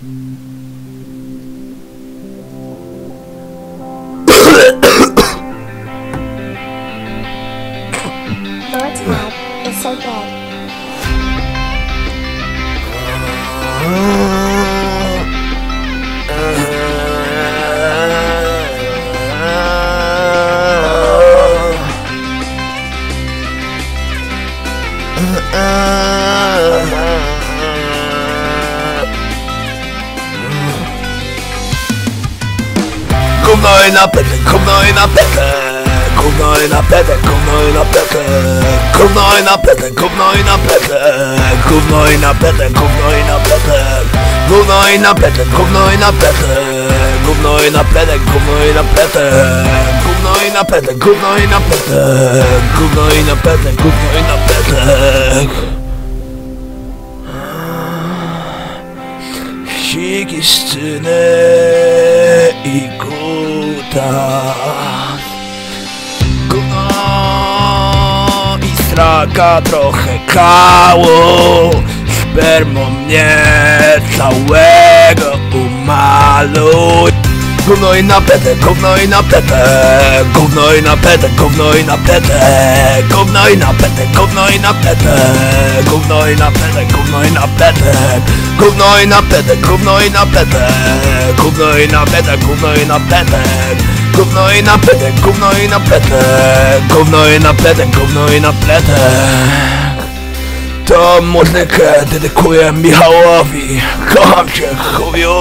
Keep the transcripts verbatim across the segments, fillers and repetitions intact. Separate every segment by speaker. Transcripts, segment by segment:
Speaker 1: Lord's Mod is so good.
Speaker 2: Gówno i na petę, gówno i na petę, gówno i na petę, gówno i na petę, gówno i na petę, gówno i na petę, gówno i na petę, gówno i na petę, gówno i na petę, gówno i na petę, gówno i na petę, gówno i na petę, gówno i na petę, gówno i na petę, gówno i na petę, gówno i na petę. Siki sceny i kuta, gówno i straka, trochę kało, spermą mnie całego umaluj. Gówno i na petę, gówno i na petę, gówno i na petę, gówno i na petę, gówno i na petę, gówno i na petę, gówno i na petę, gówno i na petę, gówno i na petę, gówno i na petę, gówno i na petę, gówno i na petę, gówno i na petę, gówno i na petę, gówno i na petę, gówno i na petę. To muzykę dedykuję Michałowi. Kocham cię, chuju.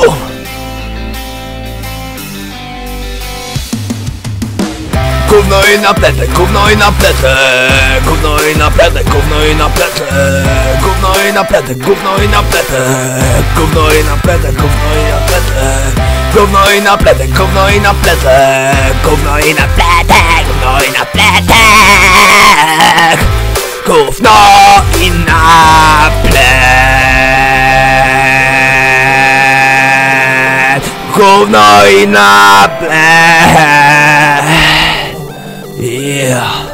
Speaker 2: Gówno i na petę, gówno i na petę, gówno i na petę, gówno i na petę, gówno i na petę, gówno i na petę, gówno i na petę, gówno i na petę, gówno i na petę, gówno i na petę, gówno i na petę, gówno i na petę, gówno i na plet, gówno i na plet. Yeah.